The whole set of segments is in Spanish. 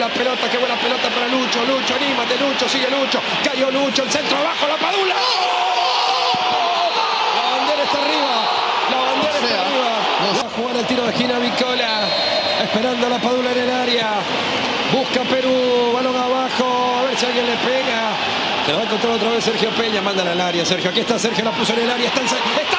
la pelota, qué buena pelota para Lucho. Lucho, anímate, Lucho, sigue Lucho. Cayó Lucho, el centro abajo, la Padula. La bandera está arriba. La bandera está arriba. Va a jugar el tiro de esquina Vicola. Esperando a la Padula en el área. Busca Perú, balón abajo. A ver si alguien le pega. Se lo va a encontrar otra vez Sergio Peña. Mándala al área, Sergio. Aquí está Sergio, la puso en el área. ¡Está!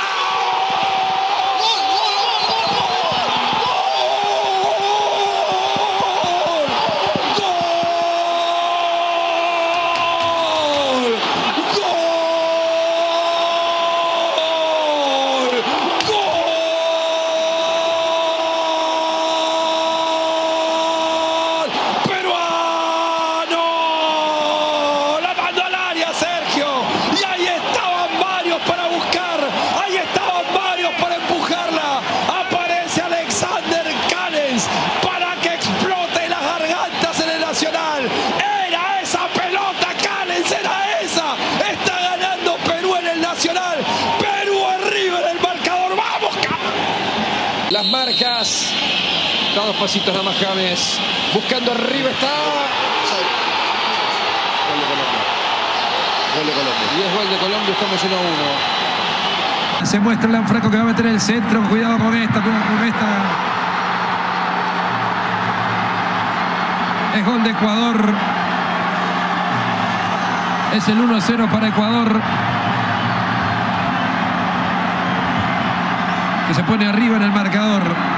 Las marcas. Da dos pasitos nada más James. Buscando arriba está. Gol de Colombia. Y es gol de Colombia. Estamos 1-1. Se muestra Lanfranco que va a meter el centro. Cuidado con esta. Es gol de Ecuador. Es el 1-0 para Ecuador, que se pone arriba en el marcador.